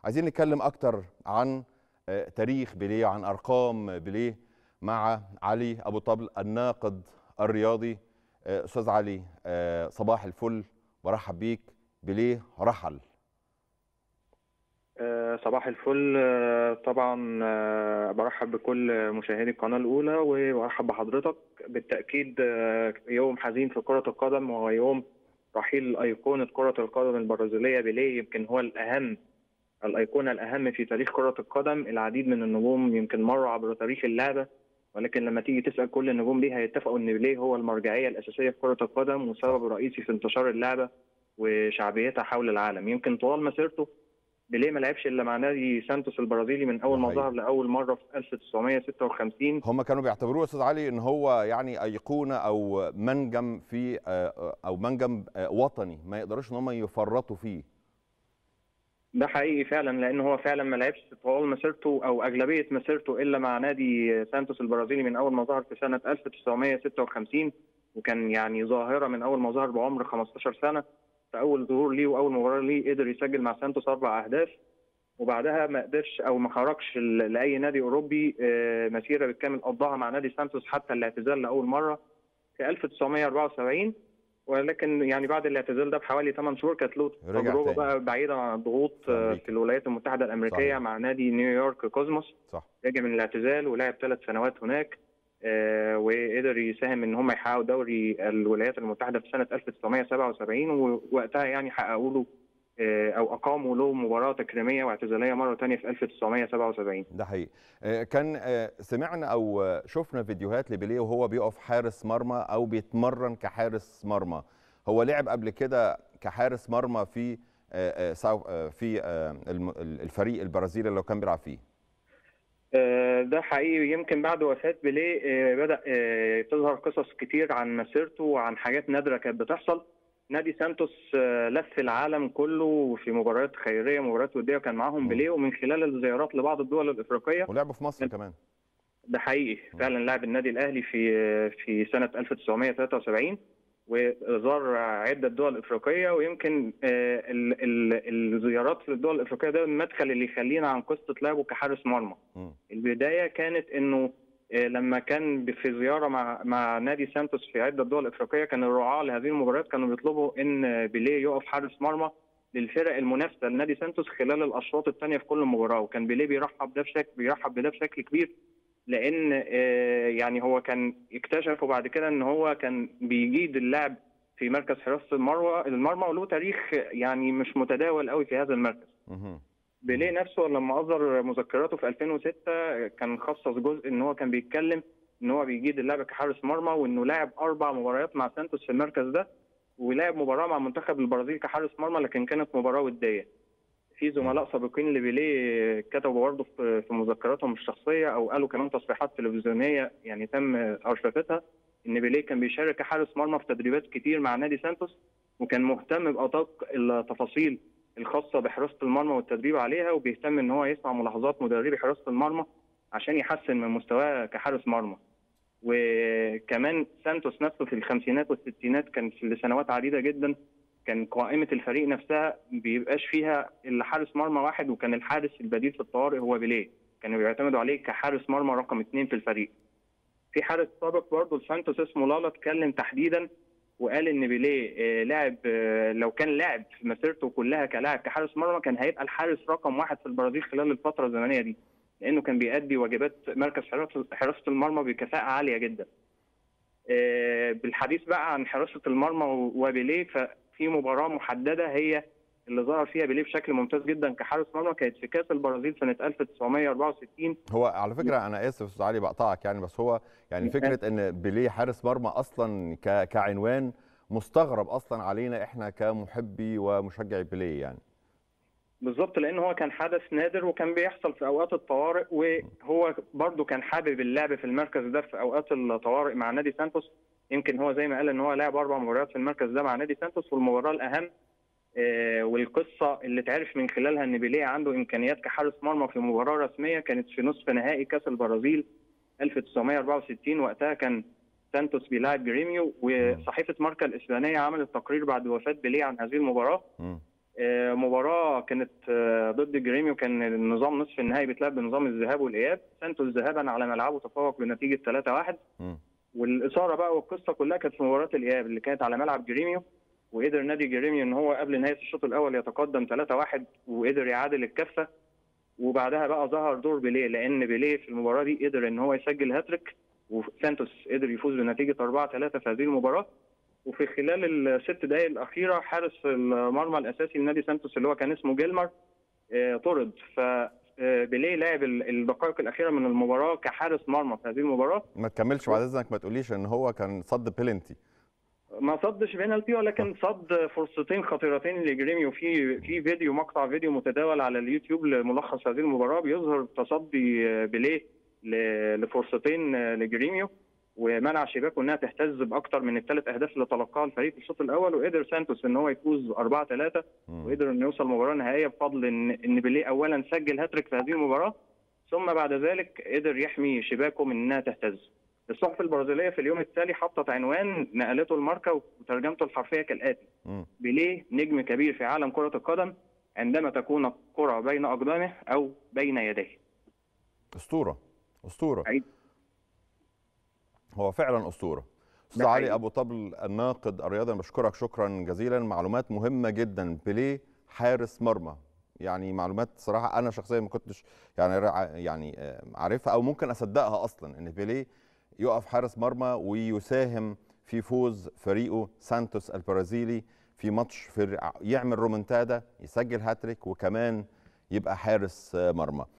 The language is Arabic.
عايزين نتكلم اكتر عن تاريخ بيليه وعن ارقام بيليه مع علي ابو طبل الناقد الرياضي. استاذ علي، صباح الفل، برحب بيك. بيليه رحل. صباح الفل. طبعا برحب بكل مشاهدي القناة الأولى وبرحب بحضرتك. بالتأكيد يوم حزين في كرة القدم، وهو يوم رحيل أيقونة كرة القدم البرازيلية بيليه. يمكن هو الأيقونة الأهم في تاريخ كرة القدم. العديد من النجوم يمكن مروا عبر تاريخ اللعبة، ولكن لما تيجي تسأل كل النجوم دي هيتفقوا إن بيليه هو المرجعية الأساسية في كرة القدم وسبب رئيسي في انتشار اللعبة وشعبيتها حول العالم. يمكن طوال مسيرته بيليه ما لعبش الا مع نادي سانتوس البرازيلي من اول ده ما حقيقي. ظهر لاول مره في 1956. هم كانوا بيعتبروه استاذ علي ان هو يعني ايقونه او منجم في او منجم وطني ما يقدروش ان هم يفرطوا فيه. ده حقيقي فعلا، لان هو فعلا ما لعبش طوال مسيرته او اغلبيه مسيرته الا مع نادي سانتوس البرازيلي من اول ما ظهر في سنه 1956، وكان يعني ظاهره من اول ما ظهر بعمر 15 سنه. في اول ظهور ليه واول مباراه ليه قدر يسجل مع سانتوس 4 اهداف، وبعدها ما قدرش او ما خرجش لاي نادي اوروبي. مسيره بالكامل قضاها مع نادي سانتوس حتى الاعتزال لاول مره في 1974. ولكن يعني بعد الاعتزال ده بحوالي 8 شهور كانت له رجع تجربه تاني بقى بعيده عن الضغوط في في امريكا. الولايات المتحده الامريكيه صحيح. مع نادي نيويورك كوزموس. صح. رجع من الاعتزال ولعب 3 سنوات هناك، وقدر يساهم ان هم يحققوا دوري الولايات المتحده في سنه 1977، ووقتها يعني حققوا له او اقاموا له مباراه تكريميه واعتزاليه مره ثانيه في 1977. ده حقيقي. كان سمعنا او شفنا فيديوهات لبيليه وهو بيقف حارس مرمى او بيتمرن كحارس مرمى. هو لعب قبل كده كحارس مرمى في في الفريق البرازيلي اللي كان بيلعب فيه. ده حقيقي. يمكن بعد وفاة بيليه بدأ تظهر قصص كتير عن مسيرته وعن حاجات نادرة كانت بتحصل. نادي سانتوس لف العالم كله في مباريات خيرية، مباريات ودية، وكان معاهم بيليه، ومن خلال الزيارات لبعض الدول الإفريقية. ولعبوا في مصر كمان. ده حقيقي فعلا، لعب النادي الأهلي في سنة 1973، وزار عدة دول إفريقية. ويمكن الزيارات في الدول الإفريقية ده المدخل اللي يخلينا عن قصة لعبه كحارس مرمى. البداية كانت إنه لما كان في زيارة مع نادي سانتوس في عدة دول إفريقية، كان الرعاة لهذه المباريات كانوا بيطلبوا إن بيليه يقف حارس مرمى للفرق المنافسة لنادي سانتوس خلال الأشواط الثانية في كل مباراة. وكان بيليه بيرحب بده بشكل كبير، لان يعني هو كان اكتشفوا بعد كده ان هو كان بيجيد اللعب في مركز حراسه المرمى، وله تاريخ يعني مش متداول قوي في هذا المركز. بيليه نفسه لما اصدر مذكراته في 2006 كان خصص جزء ان هو كان بيتكلم ان هو بيجيد اللعب كحارس مرمى، وانه لعب 4 مباريات مع سانتوس في المركز ده، ولعب مباراه مع منتخب البرازيل كحارس مرمى، لكن كانت مباراه وديه. في زملاء سابقين لبيليه كتبوا برضه في مذكراتهم الشخصيه او قالوا كمان تصريحات تلفزيونيه يعني تم ارشفتها ان بيليه كان بيشارك كحارس مرمى في تدريبات كتير مع نادي سانتوس، وكان مهتم بادق التفاصيل الخاصه بحراسه المرمى والتدريب عليها، وبيهتم ان هو يسمع ملاحظات مدربي حراسه المرمى عشان يحسن من مستواه كحارس مرمى. وكمان سانتوس نفسه في الخمسينات والستينات كان لسنوات عديده جدا كان قائمة الفريق نفسها بيبقاش فيها إلا حارس مرمى واحد، وكان الحارس البديل في الطوارئ هو بيليه. كانوا بيعتمدوا عليه كحارس مرمى رقم 2 في الفريق. في حارس سابق برضه لسانتوس اسمه لالا اتكلم تحديدا وقال إن بيليه لاعب، لو كان لاعب في مسيرته كلها كلاعب كحارس مرمى كان هيبقى الحارس رقم 1 في البرازيل خلال الفترة الزمنية دي، لأنه كان بيأدي واجبات مركز حراسة المرمى بكفاءة عالية جدا. بالحديث بقى عن حراسة المرمى وبيليه، في مباراة محددة هي اللي ظهر فيها بيليه بشكل ممتاز جدا كحارس مرمى، كانت في كأس البرازيل سنة 1964. هو على فكرة أنا آسف أستاذ علي بقطعك يعني، بس هو يعني فكرة إن بيليه حارس مرمى أصلا كعنوان مستغرب أصلا علينا إحنا كمحبي ومشجعي بيليه يعني. بالظبط، لأن هو كان حدث نادر وكان بيحصل في أوقات الطوارئ، وهو برضه كان حابب اللعب في المركز ده في أوقات الطوارئ مع نادي سانتوس. يمكن هو زي ما قال إن هو لعب 4 مباريات في المركز ده مع نادي سانتوس، والمباراة الأهم والقصه اللي تعرف من خلالها ان بيليه عنده امكانيات كحارس مرمى في مباراه رسميه كانت في نصف نهائي كاس البرازيل 1964. وقتها كان سانتوس بيلاعب جريميو، وصحيفه ماركا الاسبانيه عملت تقرير بعد وفاه بيليه عن هذه المباراه. مباراه كانت ضد جريميو، كان النظام نصف النهائي بيتلعب بنظام الذهاب والاياب. سانتوس ذهابا على ملعبه تفوق بنتيجه 3-1. والاثاره بقى والقصه كلها كانت في مباراه الاياب اللي كانت على ملعب جريميو، وقدر نادي جريميو ان هو قبل نهايه الشوط الاول يتقدم 3-1 وقدر يعادل الكفه. وبعدها بقى ظهر دور بيليه، لان بيليه في المباراه دي قدر ان هو يسجل هاتريك، وسانتوس قدر يفوز بنتيجه 4-3 في هذه المباراه. وفي خلال الست دقائق الاخيره حارس المرمى الاساسي لنادي سانتوس اللي هو كان اسمه جيلمر طرد. فبيليه لعب الدقائق الاخيره من المباراه كحارس مرمى في هذه المباراه. ما تكملش بعد اذنك، ما تقوليش ان هو كان صد بيلنتي. ما صدش بينالتي، ولكن صد فرصتين خطيرتين لجريميو. في فيديو، مقطع فيديو متداول على اليوتيوب لملخص هذه المباراه بيظهر تصدي بيليه لفرصتين لجريميو، ومنع شباكه انها تهتز باكثر من الثلاث اهداف اللي تلقاها الفريق في الشوط الاول. وقدر سانتوس ان هو يفوز 4-3 وقدر انه يوصل مباراه نهائيه بفضل ان بيليه اولا سجل هاتريك في هذه المباراه، ثم بعد ذلك قدر يحمي شباكه من انها تهتز. الصحف البرازيليه في اليوم التالي حطت عنوان نقلته الماركا وترجمته الحرفيه كالاتي: بيليه نجم كبير في عالم كره القدم عندما تكون الكره بين اقدامه او بين يديه. اسطوره اسطوره. عيد. هو فعلا اسطوره. استاذ علي ابو طبل الناقد الرياضي، بشكرك شكرا جزيلا، معلومات مهمه جدا. بيليه حارس مرمى، يعني معلومات صراحه انا شخصيا ما كنتش يعني عارفها او ممكن اصدقها اصلا، ان بيليه يقف حارس مرمى ويساهم في فوز فريقه سانتوس البرازيلي في ماتش، يعمل رومنتادا، يسجل هاتريك، وكمان يبقى حارس مرمى.